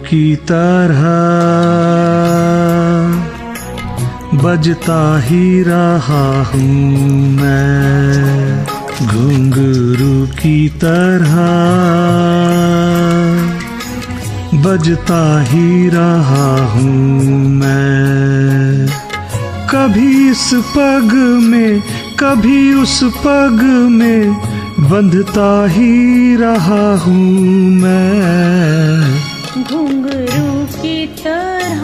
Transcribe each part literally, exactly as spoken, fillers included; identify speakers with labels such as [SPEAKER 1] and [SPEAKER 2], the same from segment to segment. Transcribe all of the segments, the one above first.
[SPEAKER 1] की तरह बजता ही रहा हूँ मैं, घुंघरू की तरह बजता ही रहा हूँ मैं। कभी इस पग में कभी उस पग में बंधता ही रहा हूँ मैं,
[SPEAKER 2] घुंघरू की तरह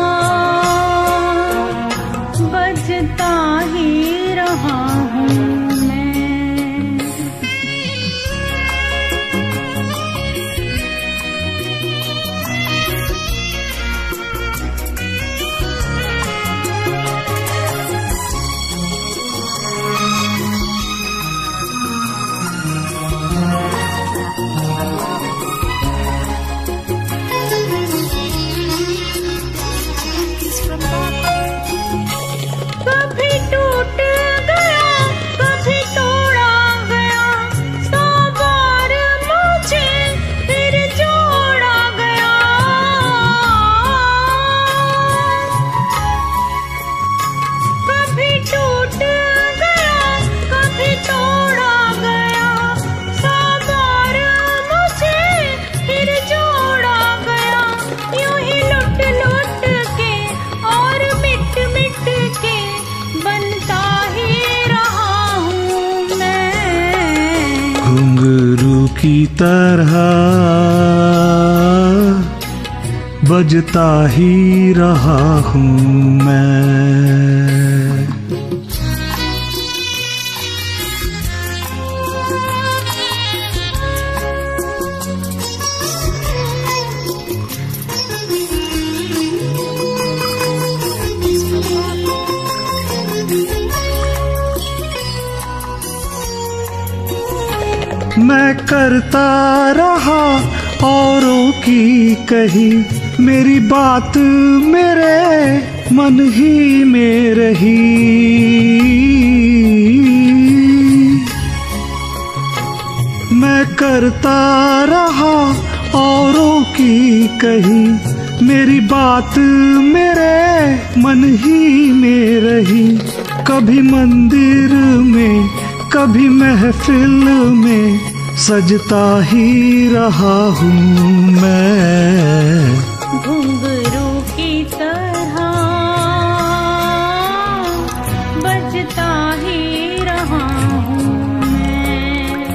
[SPEAKER 2] बजता ही रहा हूँ मैं।
[SPEAKER 1] घुंघरू की तरह बजता ही रहा हूँ मैं। मैं करता रहा औरों की कही, मेरी बात मेरे मन ही में रही। मैं करता रहा औरों की कही, मेरी बात मेरे मन ही में रही। कभी मंदिर में कभी महफिल में सजता ही रहा हूँ मैं,
[SPEAKER 2] घुंघरू की तरह बजता ही रहा हूँ मैं।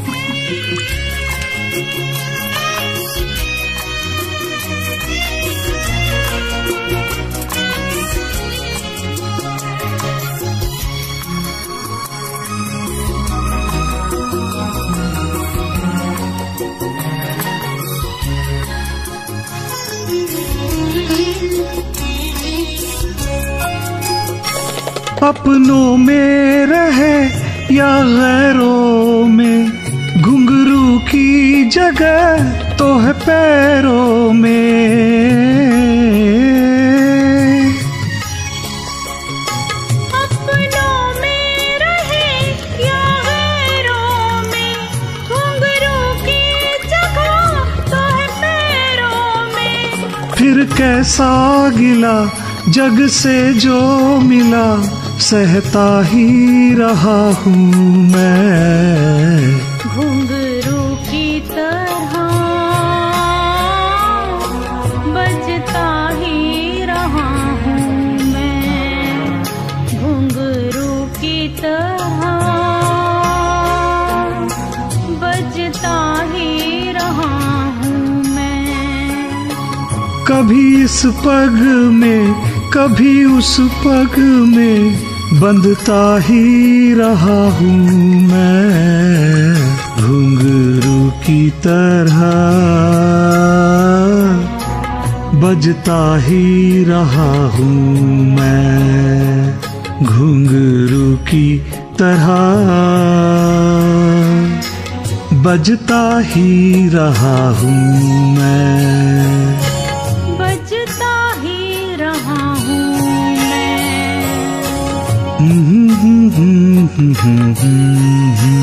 [SPEAKER 1] अपनों में रहे या गैरों में, घुंघरू की जगह तो है पैरों में।
[SPEAKER 2] अपनों में रहे या गैरों में, घुंघरू की जगह तो है पैरों में।
[SPEAKER 1] फिर कैसा गिला जग से जो मिला, सहता ही रहा हूँ मैं,
[SPEAKER 2] घुंघरू की तरह बजता ही रहा हूँ मैं, घुंघरू की तरह बजता ही रहा हूँ मैं।
[SPEAKER 1] कभी इस पग में कभी उस पग में बंधता ही रहा हूँ मैं, घुंघरू की तरह बजता ही रहा हूँ मैं, घुंघरू की तरह बजता ही रहा हूँ मैं,
[SPEAKER 2] बजता ही रहा हूँ मैं।
[SPEAKER 1] हम्म हम्म हम्म हम्म हम्म